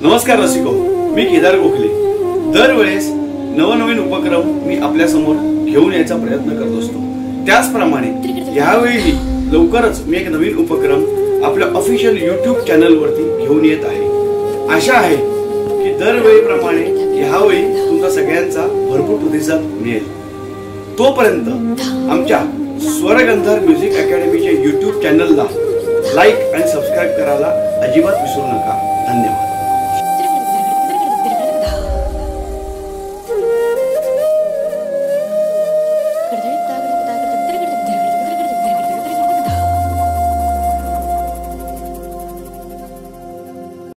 नमस्कार रसिको, मी केदार गोखले। दरवेळेस नवनवीन उपक्रम मी आपल्या समोर घेऊन यायचा प्रयत्न करत असतो। त्याचप्रमाणे यावेळी लवकरच मी एक नवीन उपक्रम आपल्या ऑफिशियल YouTube चॅनल वरती घेऊन येत आहे। आशा आहे की दरवेळीप्रमाणे यावेळी तुमचा सगळ्यांचा भरपूर प्रतिसाद मिळेल। तोपर्यंत आमच्या स्वरगंधर म्युझिक अकॅडमीच्या YouTube चॅनलला लाईक आणि सबस्क्राइब करायला अजिबात विसरू नका। धन्यवाद।